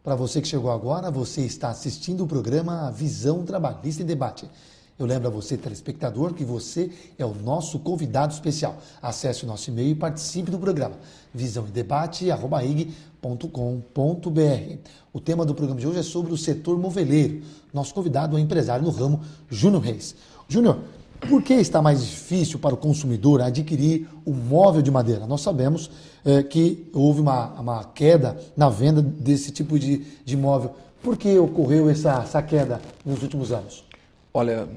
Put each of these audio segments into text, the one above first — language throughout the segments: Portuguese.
Para você que chegou agora, você está assistindo o programa Visão Trabalhista em Debate. Eu lembro a você, telespectador, que você é o nosso convidado especial. Acesse o nosso e-mail e participe do programa visãoemdebate@ig.com.br. O tema do programa de hoje é sobre o setor moveleiro. Nosso convidado é o empresário no ramo, Júnior Reis. Júnior, por que está mais difícil para o consumidor adquirir um móvel de madeira? Nós sabemos que houve uma queda na venda desse tipo de móvel. Por que ocorreu essa queda nos últimos anos? Olha,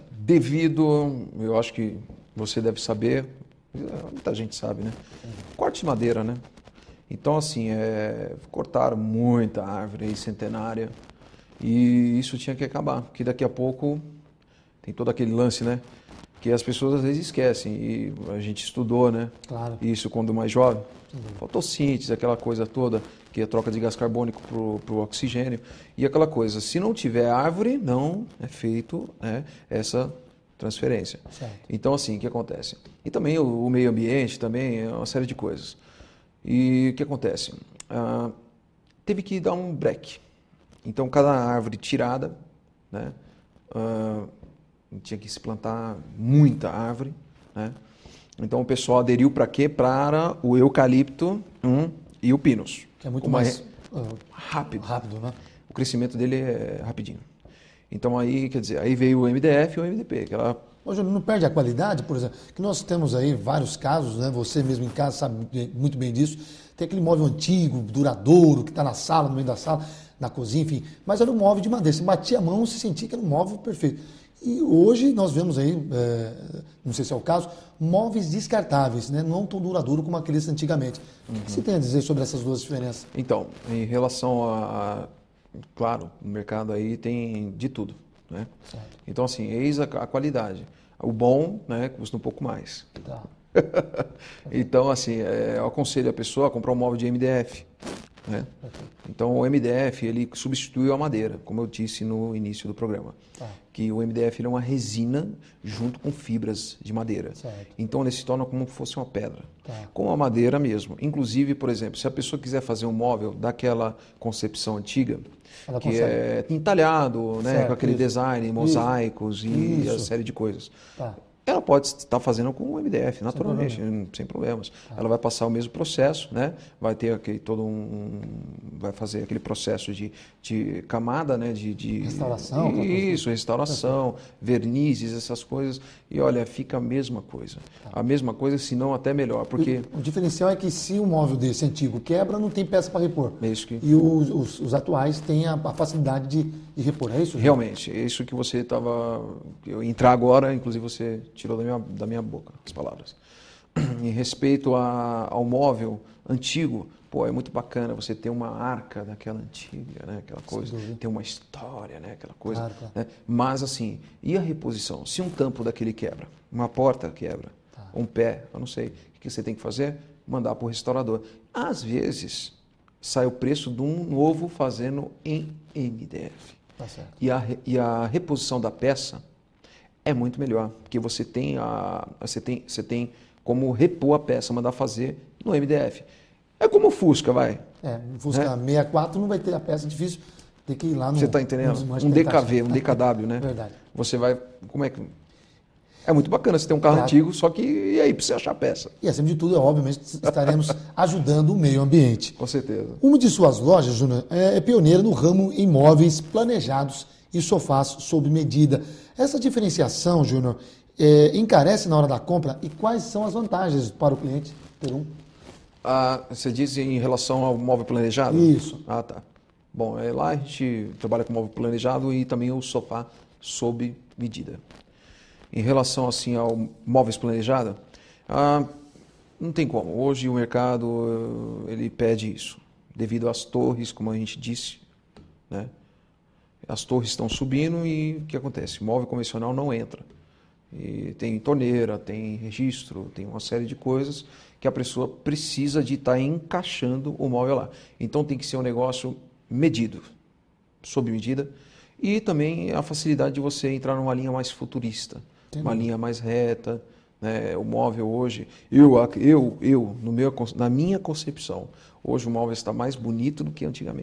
eu acho que você deve saber, muita gente sabe, né? Corte de madeira, né? Então, assim, cortaram muita árvore aí, centenária, e isso tinha que acabar, porque daqui a pouco tem todo aquele lance, né? Que as pessoas às vezes esquecem, e a gente estudou, né? Claro. Isso quando mais jovem. Fotossíntese, aquela coisa toda, que é a troca de gás carbônico para o oxigênio, e aquela coisa, se não tiver árvore, não é feito, né, essa transferência. Certo. Então, assim, o que acontece? E também o meio ambiente, também é uma série de coisas. E o que acontece? Teve que dar um break. Então, cada árvore tirada, né, tinha que se plantar muita árvore, né? Então o pessoal aderiu para quê? Para o eucalipto e o pinus. Que é muito mais rápido, né? O crescimento dele é rapidinho. Então aí, quer dizer, aí veio o MDF e o MDP. Ô, Júnior, não perde a qualidade, por exemplo? Que nós temos aí vários casos, né? Você mesmo em casa sabe muito bem disso. Tem aquele móvel antigo, duradouro, que está na sala, no meio da sala, na cozinha, enfim. Mas era um móvel de madeira. Você batia a mão, você sentia que era um móvel perfeito. E hoje nós vemos aí, não sei se é o caso, móveis descartáveis, né? Não tão duradouro como aqueles antigamente. O que você tem a dizer sobre essas duas diferenças? Então, em relação claro, no mercado aí tem de tudo, né? Certo. Então, assim, eis a qualidade. O bom, né, custa um pouco mais. Tá. Então, assim, eu aconselho a pessoa a comprar um móvel de MDF, né? Então, o MDF, ele substitui a madeira, como eu disse no início do programa. Tá. Que o MDF ele é uma resina junto com fibras de madeira. Certo. Então, ele se torna como se fosse uma pedra. Tá. Com a madeira mesmo. Inclusive, por exemplo, se a pessoa quiser fazer um móvel daquela concepção antiga, Ela que consegue. é entalhado, né, Certo, com aquele isso. design, mosaicos e a Isso. série de coisas. Tá. Ela pode estar fazendo com o MDF, naturalmente, sem problemas. Ela vai passar o mesmo processo, né? Vai ter vai fazer aquele processo de camada, né? De Restauração. Isso, restauração, vernizes, essas coisas. E olha, fica a mesma coisa. A mesma coisa, se não até melhor, porque... O diferencial é que se um móvel desse antigo quebra, não tem peça para repor. É isso que... E os atuais têm a facilidade de repor, é isso? Realmente, é isso que você estava... Eu entrar agora, inclusive você tirou da minha boca as palavras. Em respeito ao móvel antigo, pô, é muito bacana você ter uma arca daquela antiga, né? Aquela coisa, ter uma história, né? Aquela coisa. Claro, claro. Né? Mas assim, e a reposição? Se um tampo daquele quebra, uma porta quebra, um pé, eu não sei, o que você tem que fazer? Mandar para o restaurador. Às vezes, sai o preço de um novo fazendo em MDF. Tá certo. E a reposição da peça é muito melhor, porque você tem como repor a peça, mandar fazer no MDF. É como o Fusca, vai. O Fusca 64 não vai ter a peça, difícil, tem que ir lá no... Você está entendendo? Um DKV, um DKW, né? Verdade. Você vai... Como é que... É muito bacana você ter um carro antigo, só que e aí, para você achar a peça? E acima de tudo, obviamente, estaremos ajudando o meio ambiente. Com certeza. Uma de suas lojas, Júnior, é pioneira no ramo imóveis planejados e sofás sob medida. Essa diferenciação, Júnior, encarece na hora da compra e quais são as vantagens para o cliente ter um? Você diz em relação ao móvel planejado? Isso. Ah, tá. Bom, lá a gente trabalha com móvel planejado e também o sofá sob medida. Em relação assim ao móveis planejado, não tem como. Hoje o mercado ele pede isso, devido às torres, como a gente disse, né? As torres estão subindo e o que acontece? O móvel convencional não entra. E tem torneira, tem registro, tem uma série de coisas que a pessoa precisa de estar encaixando o móvel lá. Então tem que ser um negócio medido, sob medida, e também a facilidade de você entrar numa linha mais futurista, uma linha mais reta, né? O móvel hoje, na minha concepção, hoje o móvel está mais bonito do que antigamente.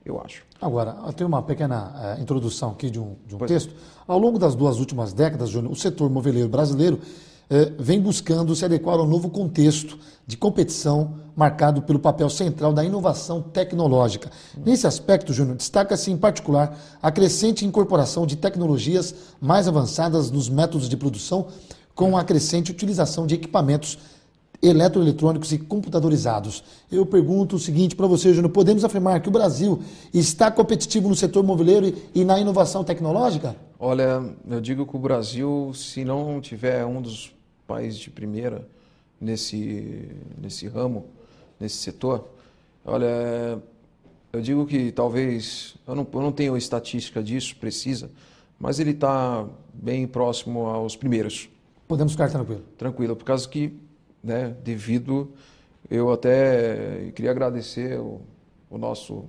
eu acho. Agora, eu tenho uma pequena introdução aqui de um texto. Ao longo das 2 últimas décadas, Júnior, o setor moveleiro brasileiro vem buscando se adequar ao novo contexto de competição marcado pelo papel central da inovação tecnológica. Nesse aspecto, Júnior, destaca-se em particular a crescente incorporação de tecnologias mais avançadas nos métodos de produção, com a crescente utilização de equipamentos eletroeletrônicos e computadorizados. Eu pergunto o seguinte para você, Júnior, podemos afirmar que o Brasil está competitivo no setor moveleiro e na inovação tecnológica? Olha, eu digo que o Brasil, se não tiver um dos países de primeira nesse ramo, nesse setor, olha, eu digo que talvez, eu não tenho estatística disso precisa, mas ele está bem próximo aos primeiros. Podemos ficar tranquilos. Tranquilo, por causa que, né, eu até queria agradecer o nosso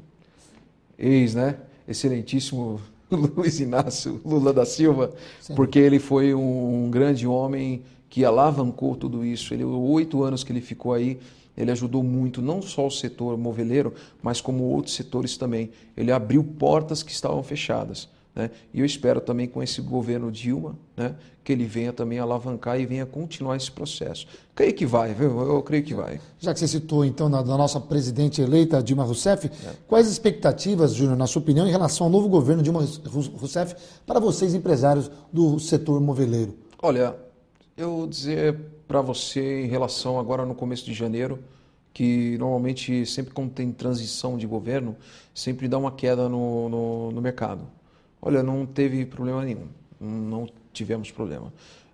excelentíssimo Luiz Inácio Lula da Silva, sim, porque ele foi um grande homem que alavancou tudo isso. 8 anos que ele ficou aí, ele ajudou muito, não só o setor moveleiro, mas como outros setores também. Ele abriu portas que estavam fechadas, né? E eu espero também com esse governo Dilma, né, que ele venha também alavancar e venha continuar esse processo. Creio que vai, viu? Eu creio que vai. Já que você citou, então, da nossa presidente eleita, Dilma Rousseff, quais expectativas, Júnior, na sua opinião, em relação ao novo governo Dilma Rousseff para vocês, empresários do setor moveleiro? Olha, eu vou dizer para você, em relação agora no começo de janeiro, que normalmente sempre quando tem transição de governo, sempre dá uma queda no mercado. Olha, não teve problema nenhum, não tivemos problema.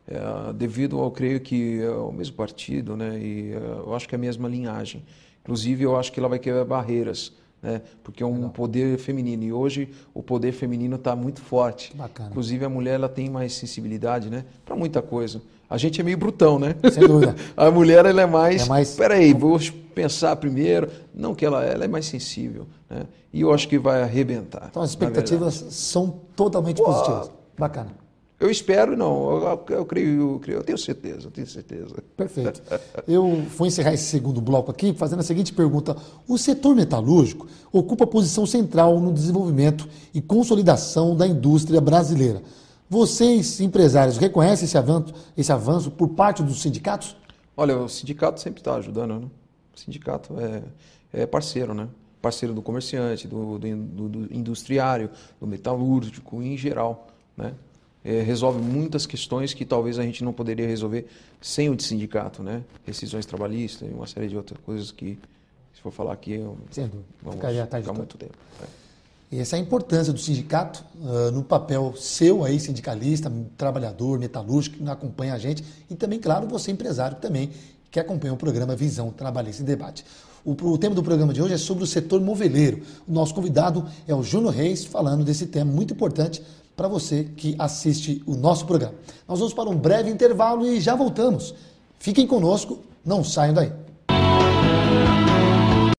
Devido ao, creio que é o mesmo partido, né, e eu acho que é a mesma linhagem. Inclusive, eu acho que ela vai quebrar barreiras, né, porque é um poder feminino, e hoje o poder feminino está muito forte. Bacana. Inclusive, a mulher ela tem mais sensibilidade, né, para muita coisa. A gente é meio brutão, né? Sem dúvida. A mulher ela é mais... Peraí, vou pensar primeiro. Não, que ela é mais sensível, né? E eu acho que vai arrebentar. Então as expectativas são totalmente positivas. Bacana. Eu espero, não. Eu creio, eu tenho certeza, Perfeito. Eu vou encerrar esse segundo bloco aqui fazendo a seguinte pergunta. O setor metalúrgico ocupa posição central no desenvolvimento e consolidação da indústria brasileira. Vocês, empresários, reconhecem esse avanço por parte dos sindicatos? Olha, o sindicato sempre está ajudando, né? O sindicato é parceiro, né? Parceiro do comerciante, do industriário, do metalúrgico em geral, né? Resolve muitas questões que talvez a gente não poderia resolver sem o sindicato, né? Rescisões trabalhistas e uma série de outras coisas que, se for falar aqui, vamos ficar muito tempo. E essa é a importância do sindicato no papel seu aí, sindicalista, trabalhador, metalúrgico, que acompanha a gente, e também, claro, você empresário também, que acompanha o programa Visão Trabalhista em Debate. O tema do programa de hoje é sobre o setor moveleiro. O nosso convidado é o Júnior Reis, falando desse tema muito importante para você que assiste o nosso programa. Nós vamos para um breve intervalo e já voltamos. Fiquem conosco, não saiam daí.